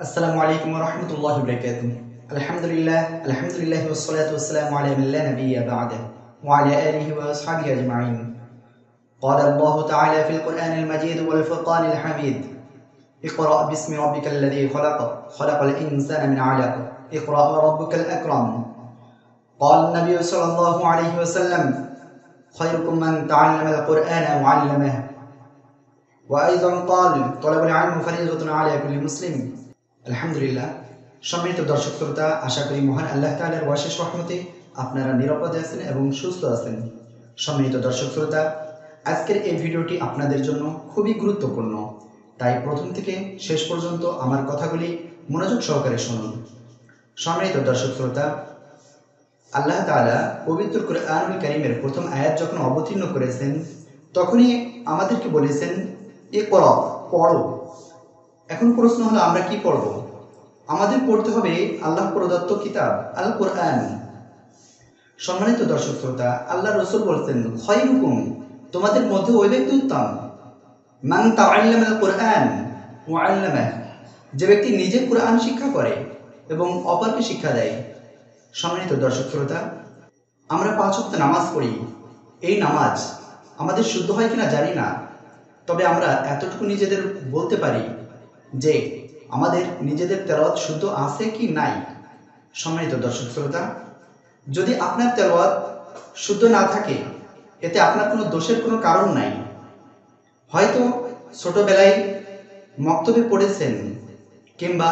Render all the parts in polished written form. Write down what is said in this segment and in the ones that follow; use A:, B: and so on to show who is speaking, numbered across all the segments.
A: السلام عليكم ورحمة الله وبركاته. الحمد لله والصلاة والسلام على من لا نبي بعده وعلى آله وأصحابه أجمعين. قال الله تعالى في القرآن المجيد والفرقان الحميد: اقرأ باسم ربك الذي خلق الإنسان من علق اقرأ وربك الأكرم. قال النبي صلى الله عليه وسلم: خيركم من تعلم القرآن وعلمه. وأيضا قال: طلب العلم فريضة على كل مسلم. আলহামদুলিল্লাহ। সম্মানিত দর্শক শ্রোতা, আশা করি মহান আল্লাহ তাআলার অশেষ রহমতে আপনারা নিরাপদে আছেন এবং সুস্থ আছেন। সম্মানিত দর্শক শ্রোতা, আজকের এই ভিডিওটি আপনাদের জন্য খুবই গুরুত্বপূর্ণ, তাই প্রথম থেকে শেষ পর্যন্ত আমার কথাগুলি মনোযোগ সহকারে শুনুন। সম্মানিত দর্শক শ্রোতা, আল্লাহ তাআলা পবিত্র কুরআনুল কারীমের প্রথম আয়াত যখন অবতীর্ণ করেছেন, তখনই আমাদেরকে বলেছেন ইকরা, পড়ো। এখন প্রশ্ন হলো, আমরা কি পড়ব? আমাদের পড়তে হবে আল্লাহ প্রদত্ত কিতাব আল কোরআন। সম্মানিত দর্শক শ্রোতা, আল্লাহ রাসূল বলছেন খায়রুকুম, তোমাদের মধ্যে ওই ব্যক্তি উত্তম, মান তাআল্লামাল কোরআন ওয়া আল্লামাহ, যে ব্যক্তি নিজে কোরআন শিক্ষা করে এবং অপরকে শিক্ষা দেয়। সম্মানিত দর্শক শ্রোতা, আমরা 5 ওয়াক্ত নামাজ পড়ি। এই নামাজ আমাদের শুদ্ধ হয় কিনা জানি না, তবে আমরা এতটুকু নিজেদের বলতে পারি যে আমাদের নিজেদের তেলাওয়াত শুদ্ধ আছে কি নাই। সম্মানিত দর্শক শ্রোতা, যদি আপনার তেলাওয়াত শুদ্ধ না থাকে, এতে আপনার কোনো দোষের কোনো কারণ নাই। হয়তো ছোটবেলায় মক্তবে পড়েছেন, কিংবা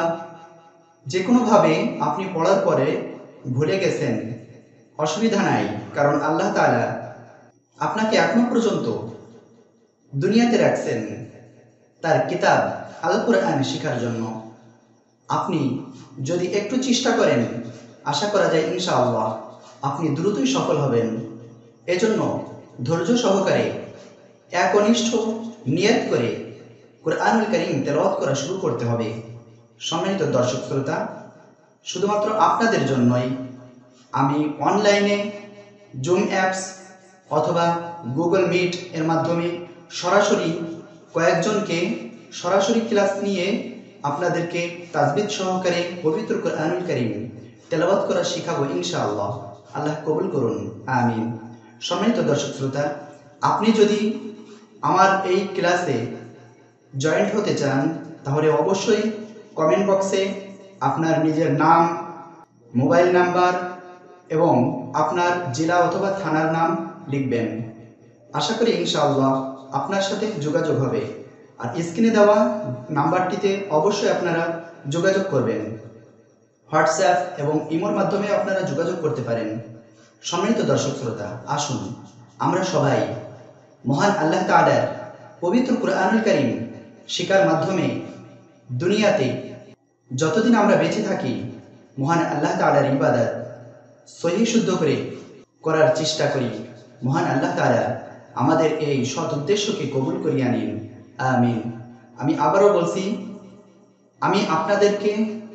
A: যে কোনোভাবে আপনি পড়ার পরে ভুলে গেছেন, অসুবিধা নাই, কারণ আল্লাহ তাআলা আপনাকে এখনো পর্যন্ত দুনিয়াতে রাখছেন তার কিতাব আল কোরআন শেখার জন্য। আপনি যদি একটু চেষ্টা করেন, আশা করা যায় ইনশাআল্লাহ আপনি দ্রুতই সফল হবেন। এজন্য ধৈর্য সহকারে একনিষ্ঠ নিয়ত করে কোরআনুল কারীম তেলাওয়াত করা শুরু করতে হবে। সম্মানিত দর্শক শ্রোতা, শুধুমাত্র আপনাদের জন্যই আমি অনলাইনে জুম অ্যাপস অথবা গুগল মিট এর মাধ্যমে সরাসরি কয়েকজনকে সরাসরি ক্লাস নিয়ে আপনাদেরকে তাজবিদ সহকারে পবিত্র কোরআনুল কারীম তেলাওয়াত করা শেখাবো ইনশাআল্লাহ। আল্লাহ কবুল করুন, আমিন। সম্মানিত দর্শক শ্রোতা, আপনি যদি আমার এই ক্লাসে জয়েন্ট হতে চান, তাহলে অবশ্যই কমেন্ট বক্সে আপনার নিজের নাম, মোবাইল নাম্বার এবং আপনার জেলা অথবা থানার নাম লিখবেন। আশা করি ইনশাআল্লাহ আপনার সাথে যোগাযোগ হবে। আর স্ক্রিনে দেওয়া নাম্বারটিতে অবশ্যই আপনারা যোগাযোগ করবেন। হোয়াটসঅ্যাপ এবং ইমোর মাধ্যমে আপনারা যোগাযোগ করতে পারেন। সম্মানিত দর্শক শ্রোতা, আসুন আমরা সবাই মহান আল্লাহ তাআলার পবিত্র কোরআনুল কারীম শিক্ষার মাধ্যমে দুনিয়াতে যতদিন আমরা বেঁচে থাকি, মহান আল্লাহ তাআলার ইবাদত সহিহ শুদ্ধ করে করার চেষ্টা করি। মহান আল্লাহ তাআলা আমাদের এই সৎ উদ্দেশ্যকে কবুল করিয়া নিন, আমিন। আমি আবারও বলছি, আমি আপনাদেরকে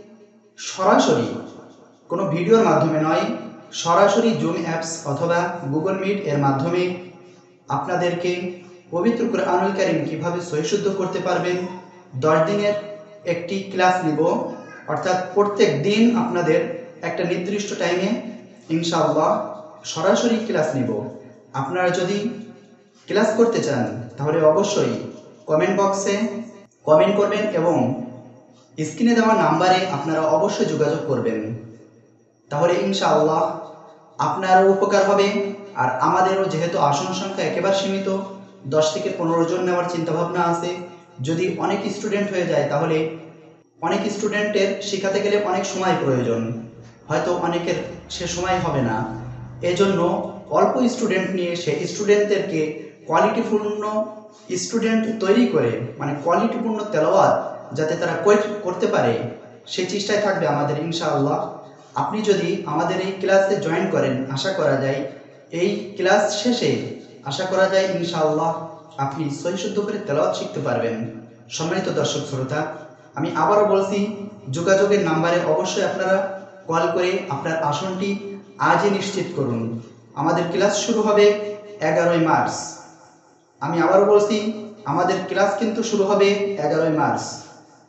A: সরাসরি কোনো ভিডিওর মাধ্যমে নয়, সরাসরি জুম অ্যাপস অথবা গুগল মিট এর মাধ্যমে আপনাদেরকে পবিত্র কোরআনুল কারীম কীভাবে সহিশুদ্ধ করতে পারবেন 10 দিনের একটি ক্লাস নিব। অর্থাৎ প্রত্যেক দিন আপনাদের একটা নির্দিষ্ট টাইমে ইনশাআল্লাহ সরাসরি ক্লাস নিব। আপনারা যদি ক্লাস করতে চান, তাহলে অবশ্যই কমেন্ট বক্সে কমেন্ট করবেন এবং স্ক্রিনে দেওয়া নাম্বারে আপনারা অবশ্যই যোগাযোগ করবেন। তাহলে ইনশাআল্লাহ আপনারও উপকার হবে, আর আমাদেরও, যেহেতু আসন সংখ্যা একেবারে সীমিত, 10 থেকে 15 জন নেওয়ার চিন্তাভাবনা আছে। যদি অনেক স্টুডেন্ট হয়ে যায়, তাহলে অনেক স্টুডেন্টের শেখাতে গেলে অনেক সময় প্রয়োজন, হয়তো অনেকের সে সময় হবে না। এজন্য অল্প স্টুডেন্ট নিয়ে সেই স্টুডেন্টদেরকে কোয়ালিটিপূর্ণ স্টুডেন্ট তৈরি করে, মানে কোয়ালিটিপূর্ণ তেলাওয়াত যাতে তারা করতে পারে, সেই চেষ্টায় থাকবে আমাদের ইনশাআল্লাহ। আপনি যদি আমাদের এই ক্লাসে জয়েন করেন, আশা করা যায় এই ক্লাস শেষে আশা করা যায় ইনশাআল্লাহ আপনি সহিহ শুদ্ধ করে তেলাওয়াত শিখতে পারবেন। সম্মানিত দর্শক শ্রোতা, আমি আবারও বলছি, যোগাযোগের নাম্বারে অবশ্যই আপনারা কল করে আপনার আসনটি আজই নিশ্চিত করুন। আমাদের ক্লাস শুরু হবে 11ই মার্চ। আমি আবারও বলছি, আমাদের ক্লাস কিন্তু শুরু হবে 11ই মার্চ।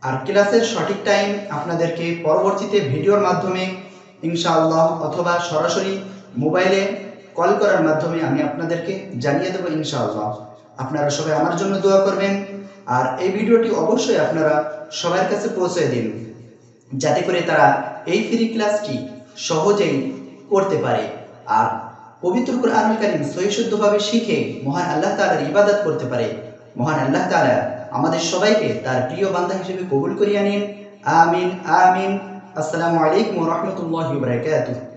A: আর ক্লাসের সঠিক টাইম আপনাদেরকে পরবর্তীতে ভিডিওর মাধ্যমে ইনশাআল্লাহ অথবা সরাসরি মোবাইলে কল করার মাধ্যমে আমি আপনাদেরকে জানিয়ে দেবো ইনশাআল্লাহ। আপনারা সবাই আমার জন্য দোয়া করবেন আর এই ভিডিওটি অবশ্যই আপনারা সবার কাছে পৌঁছে দিন, যাতে করে তারা এই ফ্রি ক্লাসটি সহজেই করতে পারে আর পবিত্র কুরআনুল কারীম সহিশুদ্ধভাবে শিখে মহান আল্লাহ তাআলার ইবাদত করতে পারে। মহান আল্লাহ তাআলা আমাদের সবাইকে তার প্রিয় বান্দা হিসেবে কবুল করিয়ে নিন। আমিন আমিন। আসসালামু আলাইকুম ওয়া রাহমাতুল্লাহি ওয়া বারাকাতুহু।